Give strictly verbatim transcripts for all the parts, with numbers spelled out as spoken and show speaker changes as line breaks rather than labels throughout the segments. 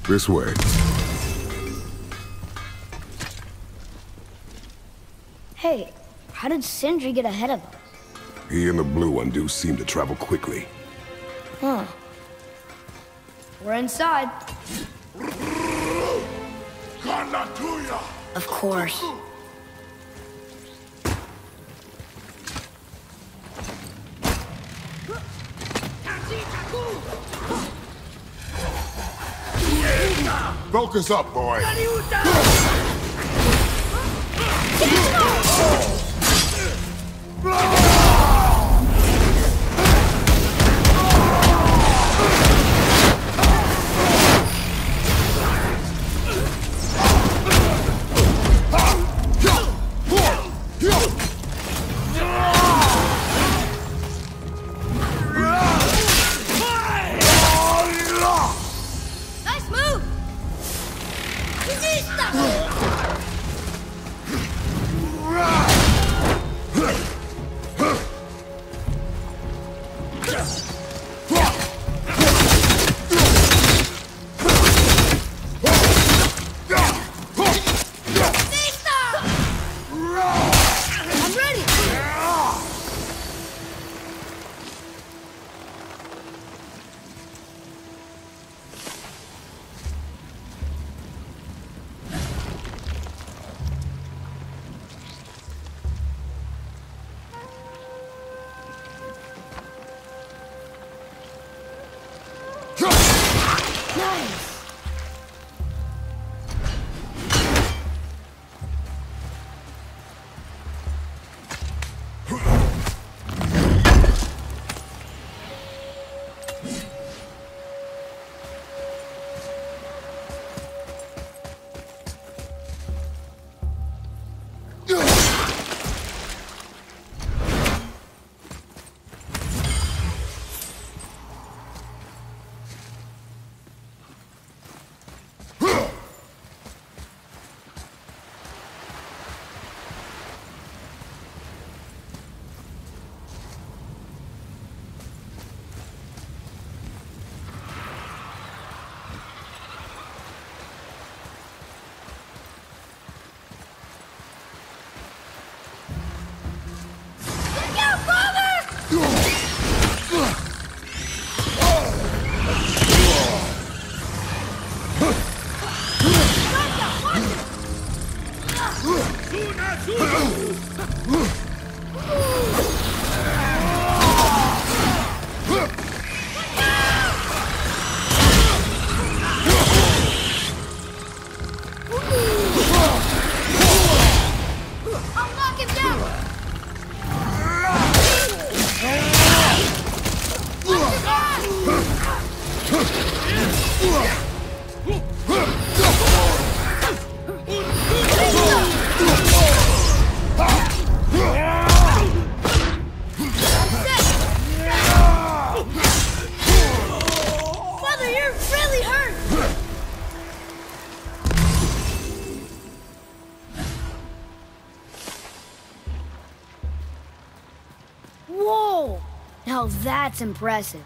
This way.
Hey, how did Sindri get ahead of us?
He and the blue one do seem to travel quickly.
Huh. We're inside. Of course.
Focus up, boy.
Nice move! I'm ready! Nice! I'll knock him down! Father, you're really hurt! Whoa! Now that's impressive.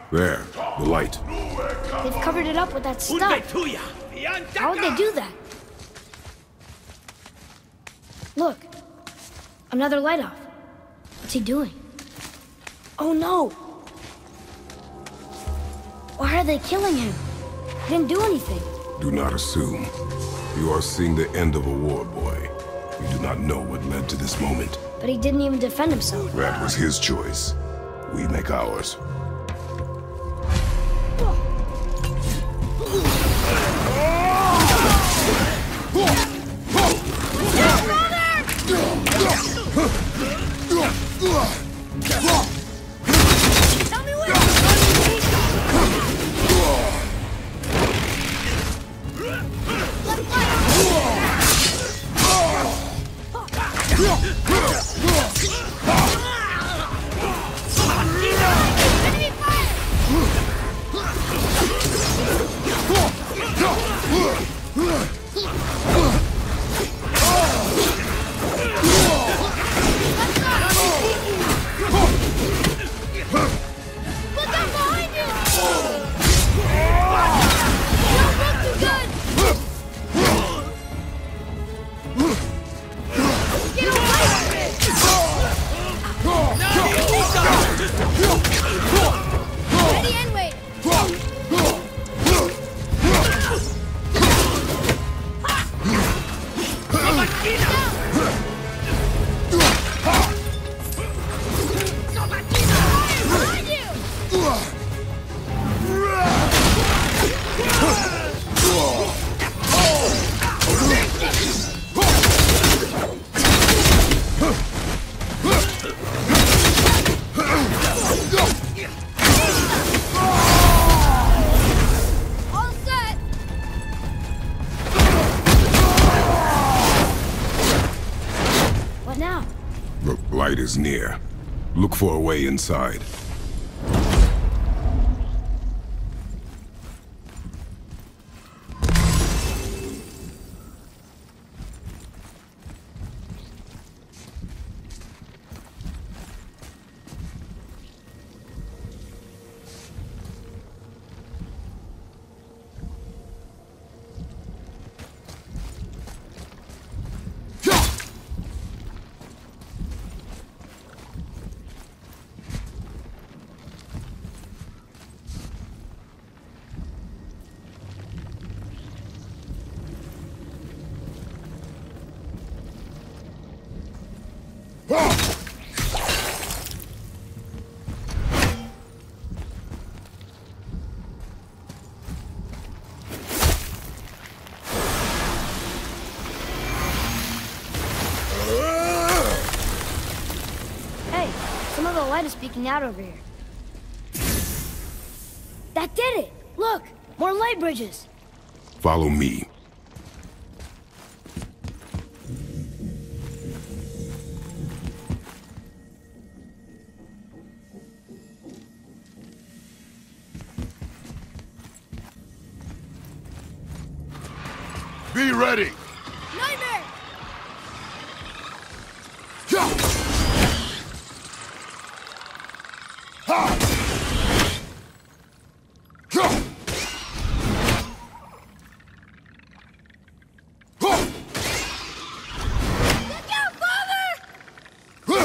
There, the light.
They've covered it up with that stuff. How would they do that? Look. Another light off. What's he doing? Oh no! Why are they killing him? He didn't do anything.
Do not assume. You are seeing the end of a war, boy. You do not know what led to this moment.
But he didn't even defend himself.
That was his choice. We make ours.
Tell me where! Enemy Ready and wait. All set. What now?
The light is near. Look for a way inside.
Hey, some of the light is speaking out over here. That did it! Look! More light bridges!
Follow me. Be ready!
Nightmare! Look out, Father!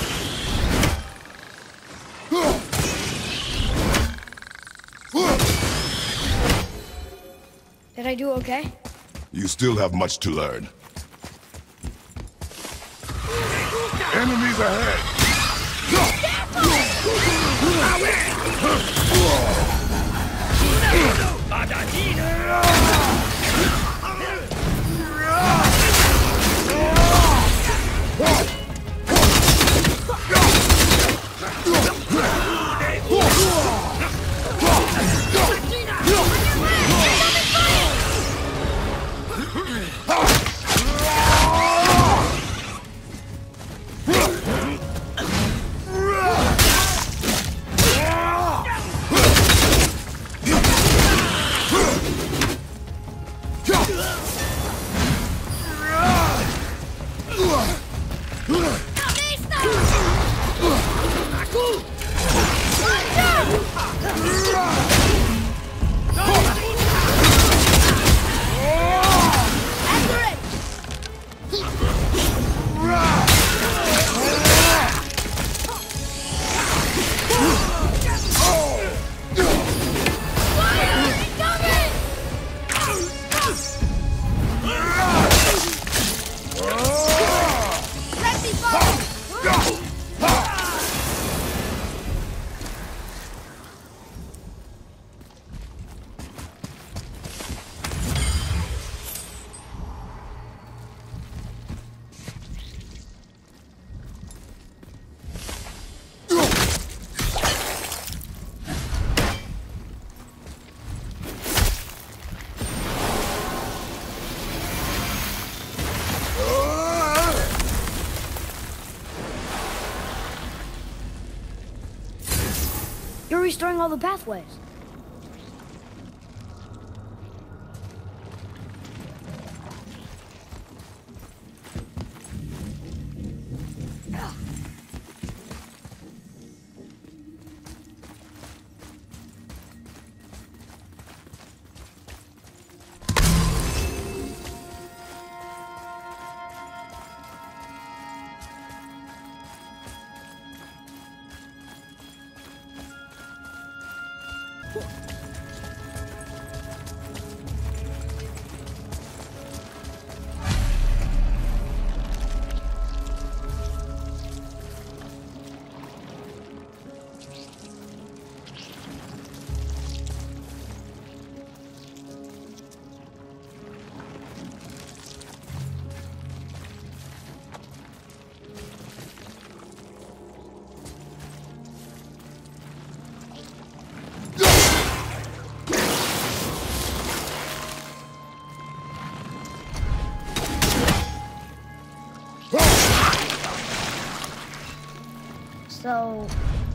Did I do okay?
You still have much to learn. Enemies ahead!
You're restoring all the pathways. So...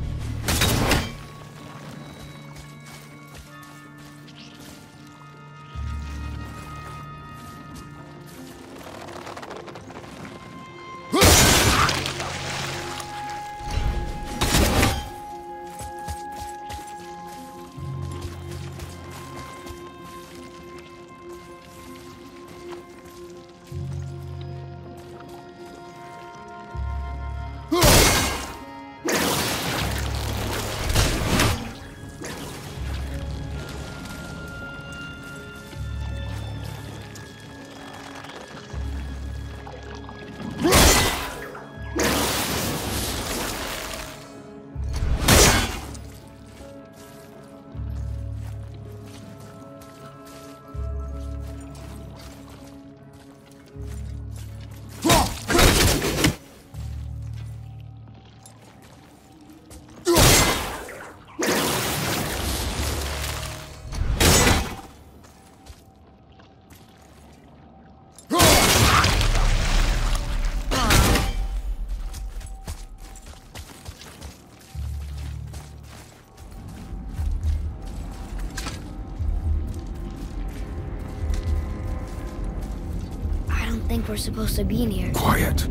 I don't think we're supposed to be in here.
Quiet.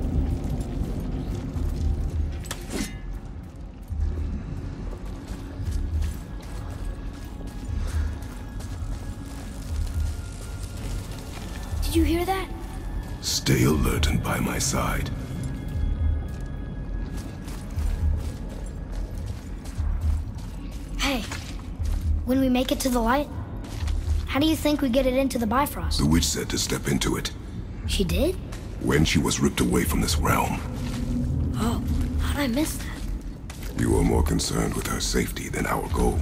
Did you hear that?
Stay alert and by my side.
Hey, when we make it to the light, how do you think we get it into the Bifrost?
The witch said to step into it.
She did?
When she was ripped away from this realm.
Oh, how'd I miss that?
You were more concerned with her safety than our goal.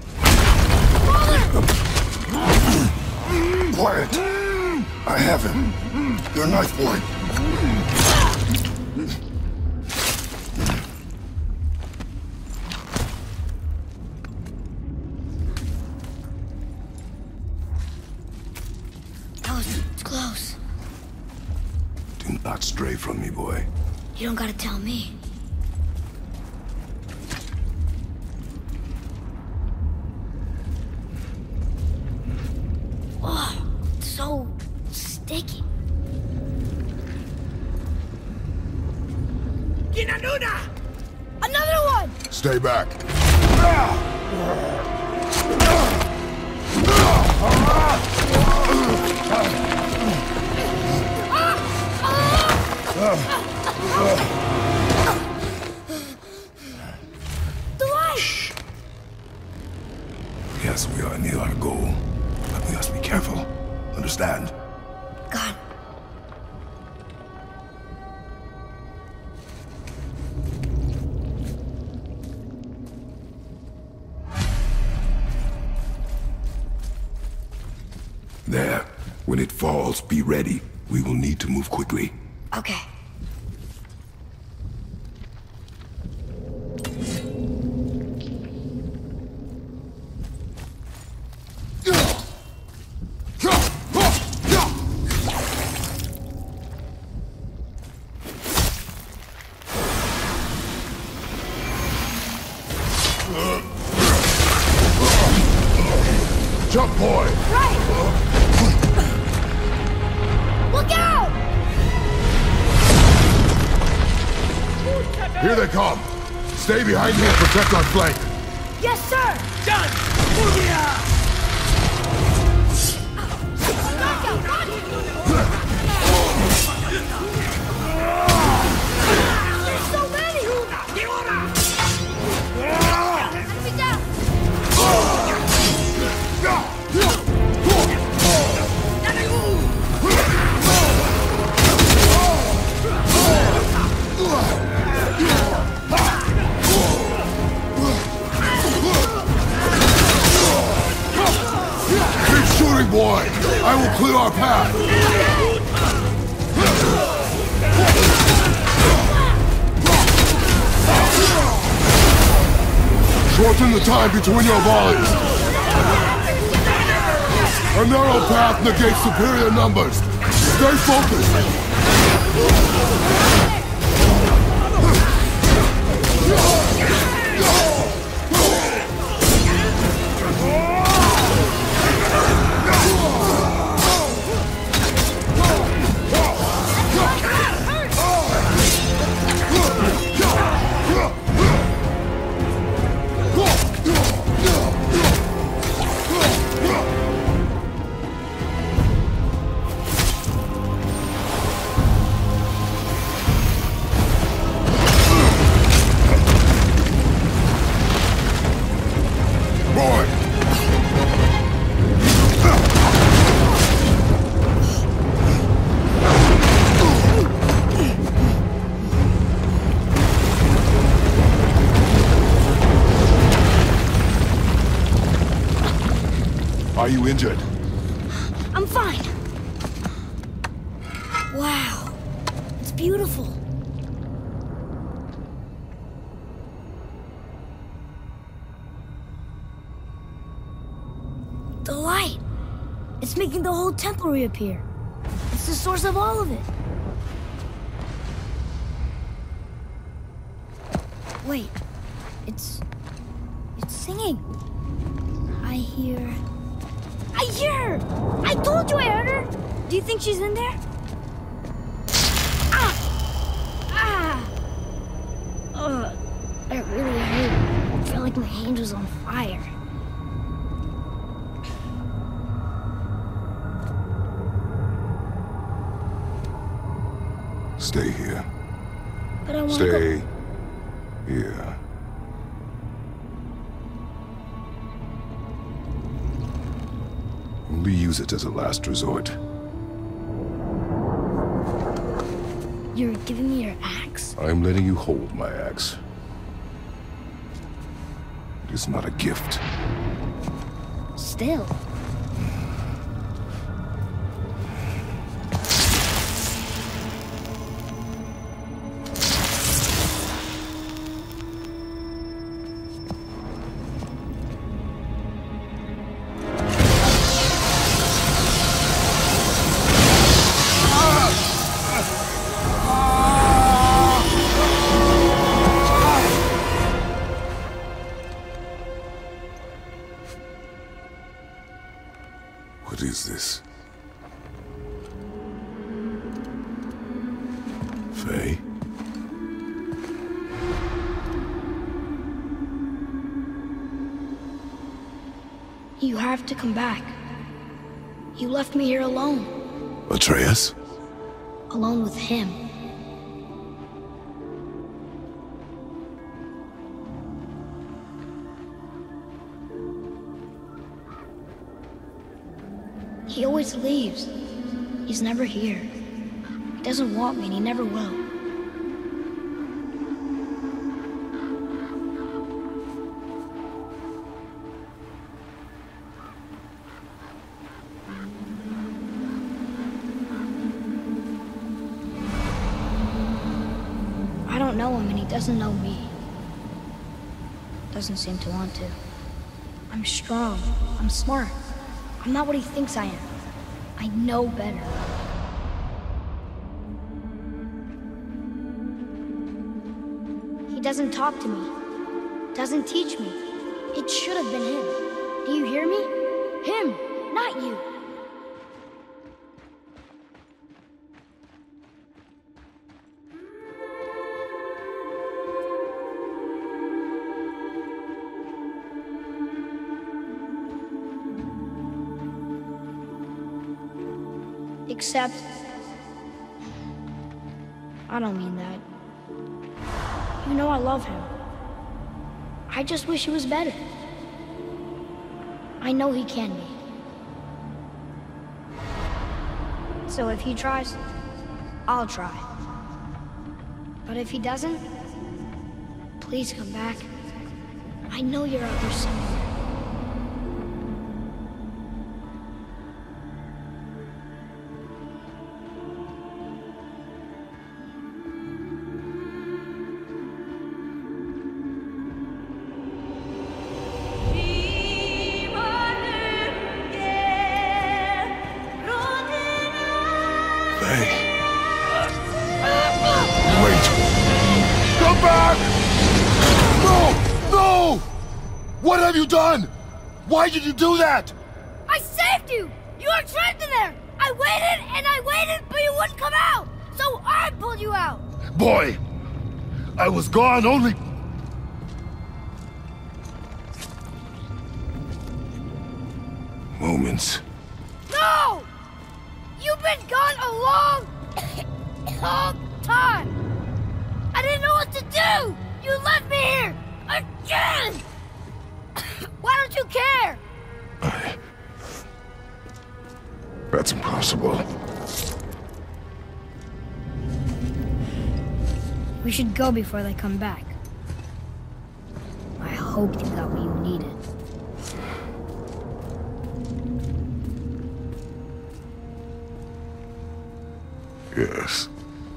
Quiet! I have him. Your knife boy.
That was close.
Do not stray from me, boy.
You don't gotta tell me. Oh, it's so sticky. Another one!
Stay back.
The light!
Yes, we are near our goal, but we must be careful. Understand?
God.
There. When it falls, be ready. We will need to move quickly.
Okay.
Jump, boy!
Right! Look out!
Here they come! Stay behind me and protect our flank!
Yes, sir!
Done! Move
There's so many! Enemy down!
Keep shooting, boy! I will clear our path! Shorten the time between your volleys! A narrow path negates superior numbers! Stay focused! Are you injured?
I'm fine. Wow. It's beautiful. The light. It's making the whole temple reappear. It's the source of all of it. Wait. It's... It's singing. I hear... I hear her! I told you I heard her! Do you think she's in there? Ah! Ah! Ugh. That really hurt. I felt like my hand was on fire.
Stay here.
But I want to
Stay
go...
here. Only use it as a last resort.
You're giving me your axe?
I'm letting you hold my axe. It is not a gift.
Still.
What is this? Faye?
You have to come back. You left me here alone.
Atreus?
Alone with him. He always leaves. He's never here. He doesn't want me and he never will. I don't know him and he doesn't know me. Doesn't seem to want to. I'm strong. I'm smart. I'm not what he thinks I am. I know better. He doesn't talk to me. Doesn't teach me. It should have been him. Do you hear me? Him, not you. Except, I don't mean that. You know I love him. I just wish he was better. I know he can be. So if he tries, I'll try. But if he doesn't, please come back. I know you're out there somewhere.
What have you done? Why did you do that?
I saved you! You were trapped in there! I waited and I waited, but you wouldn't come out! So I pulled you out!
Boy, I was gone only...
Moments.
No! You've been gone a long, long time! I didn't know what to do! You left me here! Again! Why don't you care?
I... That's impossible.
We should go before they come back. I hope you got what you needed.
Yes.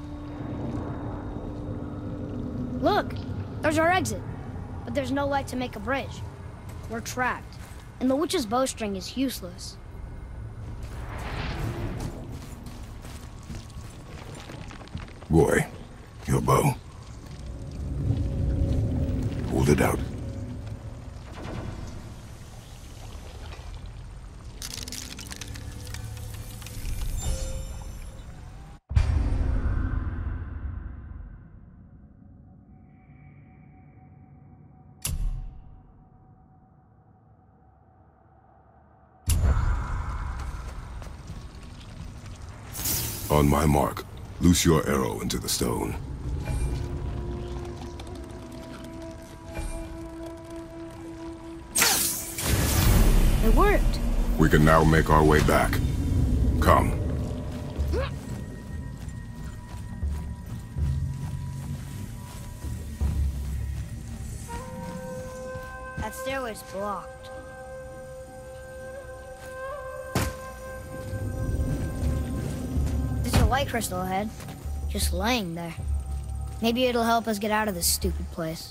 Look! There's our exit. But there's no light to make a bridge. We're trapped, and the witch's bowstring is useless.
Boy, your bow. Hold it out. On my mark, loose your arrow into the stone.
It worked.
We can now make our way back. Come.
That stairway's blocked. White crystal ahead, just laying there. Maybe it'll help us get out of this stupid place.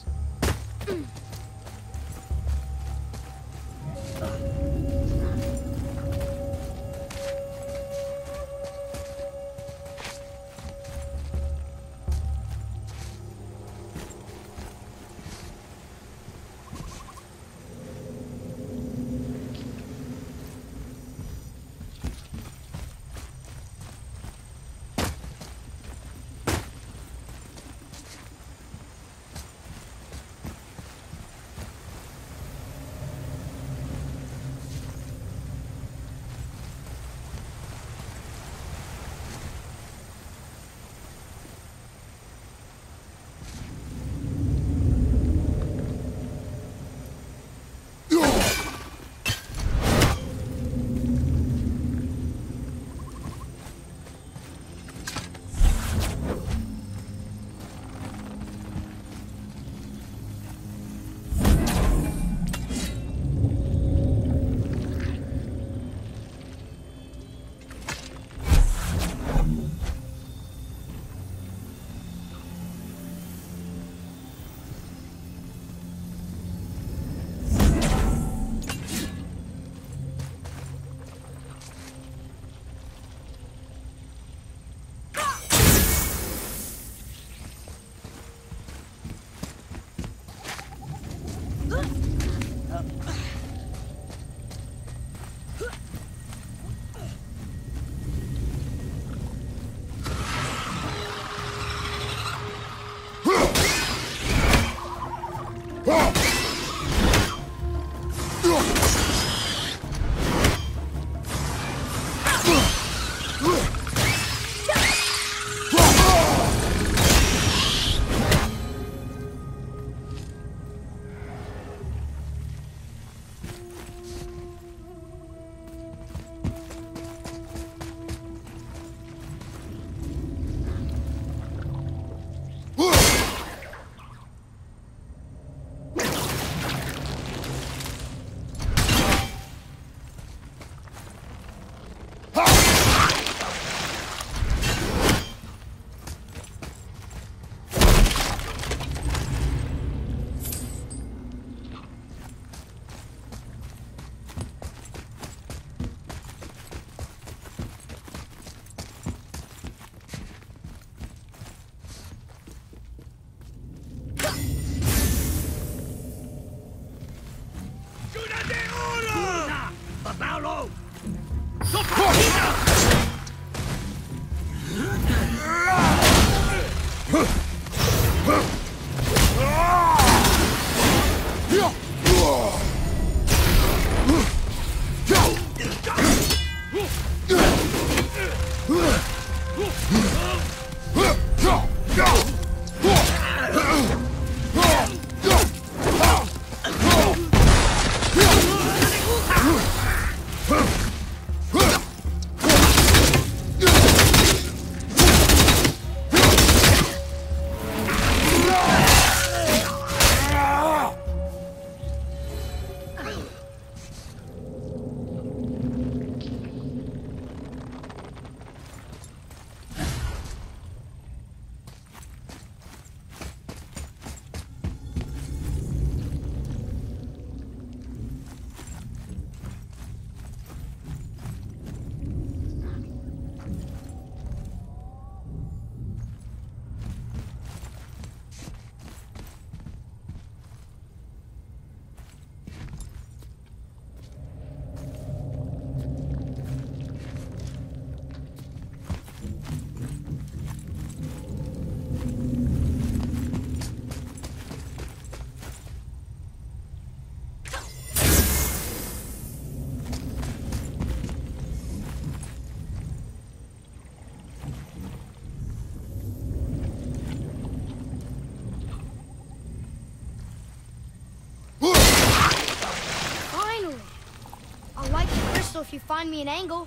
If you find me an angle.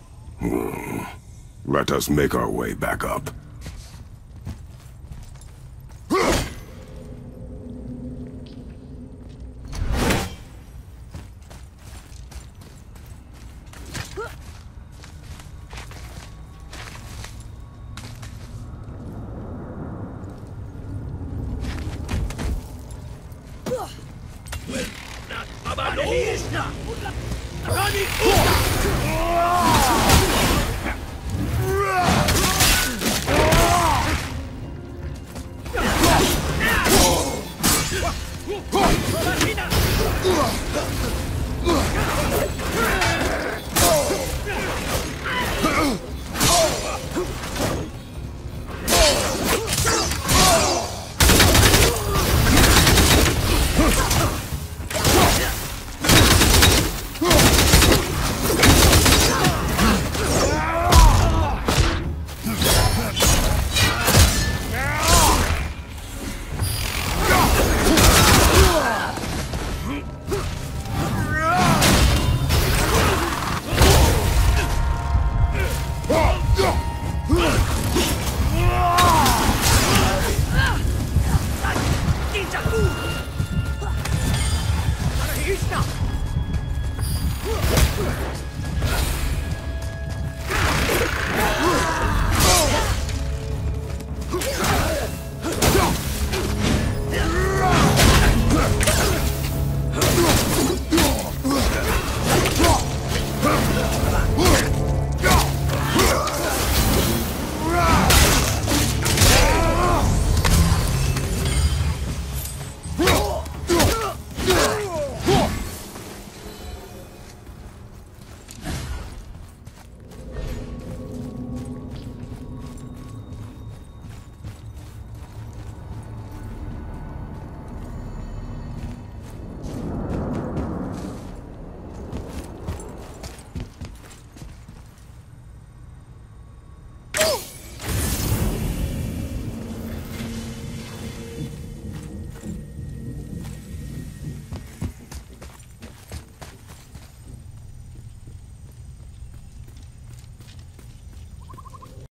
Hmm. Let us make our way back up.
Ugh!